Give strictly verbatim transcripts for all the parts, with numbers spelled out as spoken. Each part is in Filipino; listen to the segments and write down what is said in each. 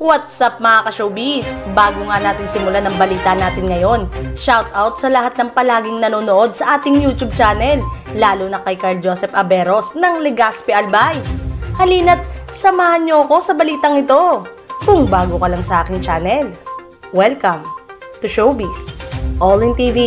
What's up mga ka-showbiz? Bago nga natin simulan ang balita natin ngayon, shout out sa lahat ng palaging nanonood sa ating YouTube channel, lalo na kay Carl Joseph Aberos ng Legazpi Albay. Halina't samahan niyo ako sa balitang ito. Kung bago ka lang sa aking channel, welcome to Showbiz All in T V.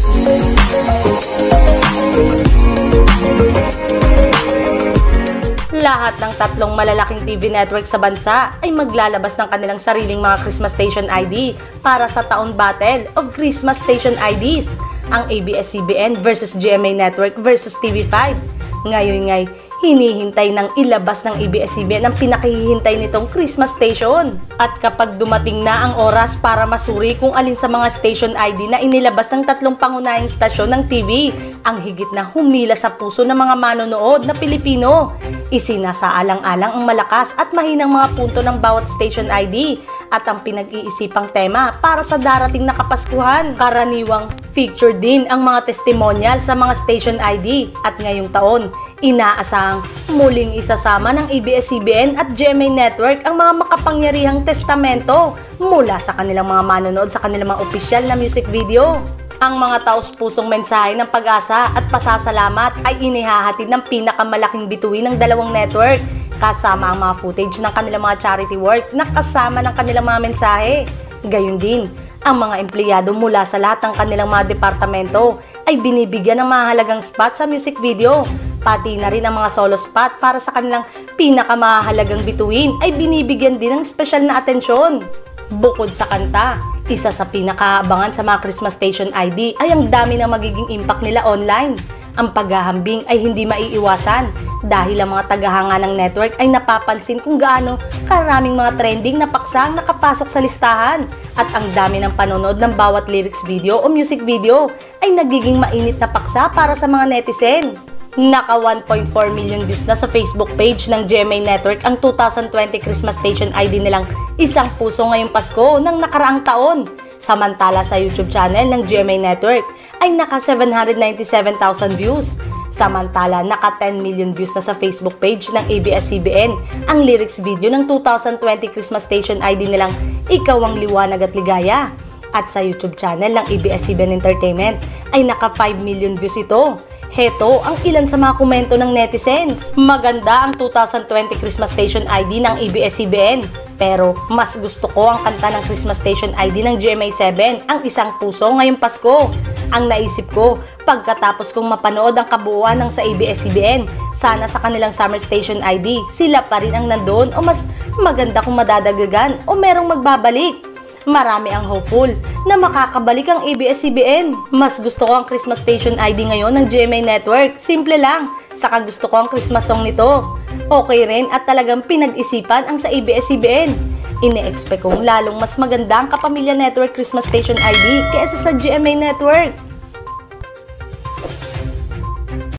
Lahat ng tatlong malalaking T V network sa bansa ay maglalabas ng kanilang sariling mga Christmas Station I D para sa taon Battle of Christmas Station I Ds, ang A B S C B N versus G M A Network versus T V five. Ngayon ngay, hinihintay ng ilabas ng A B S C B N ang pinakahihintay nitong Christmas Station. At kapag dumating na ang oras para masuri kung alin sa mga Station I D na inilabas ng tatlong pangunahing stasyon ng T V ang higit na humila sa puso ng mga manonood na Pilipino, isinasaalang-alang ang malakas at mahinang mga punto ng bawat Station I D at ang pinag-iisipang tema para sa darating na Kapaskuhan. Karaniwang feature din ang mga testimonial sa mga Station I D at ngayong taon, inaasahang muling isasama ng A B S C B N at G M A Network ang mga makapangyarihang testamento mula sa kanilang mga manonood sa kanilang mga opisyal na music video. Ang mga taos-pusong mensahe ng pag-asa at pasasalamat ay inihahatid ng pinakamalaking bituin ng dalawang network kasama ang mga footage ng kanilang mga charity work na kasama ng kanilang mga mensahe. Gayon din, ang mga empleyado mula sa lahat ng kanilang mga departamento ay binibigyan ng mahalagang spot sa music video. Pati na rin ang mga solo spot para sa kanilang pinakamahalagang bituin ay binibigyan din ng espesyal na atensyon. Bukod sa kanta, isa sa pinakaabangan sa mga Christmas Station I D ay ang dami ng magiging impact nila online. Ang paghahambing ay hindi maiiwasan dahil ang mga tagahanga ng network ay napapansin kung gaano karaming mga trending na paksa ang nakapasok sa listahan at ang dami ng panonood ng bawat lyrics video o music video ay nagiging mainit na paksa para sa mga netizen. Naka one point four million views na sa Facebook page ng G M A Network ang two thousand twenty Christmas Station I D nilang Isang Puso Ngayong Pasko ng nakaraang taon. Samantala sa YouTube channel ng G M A Network ay naka seven hundred ninety-seven thousand views. Samantala naka ten million views na sa Facebook page ng A B S C B N ang lyrics video ng two thousand twenty Christmas Station I D nilang Ikaw Ang Liwanag at Ligaya. At sa YouTube channel ng A B S C B N Entertainment ay naka five million views ito. Heto ang ilan sa mga komento ng netizens. Maganda ang two thousand twenty Christmas Station I D ng A B S C B N, pero mas gusto ko ang kanta ng Christmas Station I D ng G M A seven, ang Isang Puso Ngayong Pasko. Ang naisip ko, pagkatapos kong mapanood ang kabuuan ng sa A B S C B N, sana sa kanilang Summer Station I D, sila pa rin ang nandoon o mas maganda kung madadagdagan o merong magbabalik. Marami ang hopeful na makakabalik ang A B S C B N. Mas gusto ko ang Christmas Station I D ngayon ng G M A Network. Simple lang, saka gusto ko ang Christmas song nito. Okay rin at talagang pinag-isipan ang sa A B S C B N. Ine-expect kong lalong mas maganda ang Kapamilya Network Christmas Station I D kaysa sa G M A Network.